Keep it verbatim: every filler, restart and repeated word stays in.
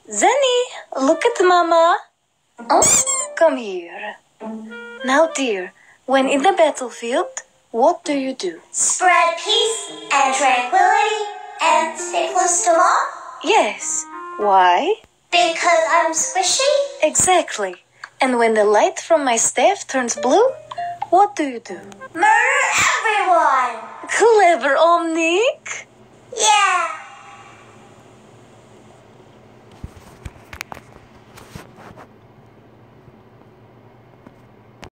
Zenny, look at Mama. Oh, come here. Now, dear, when in the battlefield, what do you do? Spread peace and tranquility and stay close to Mom. Yes. Why? Because I'm squishy. Exactly. And when the light from my staff turns blue, what do you do? Murder everyone. Clever, Omnic.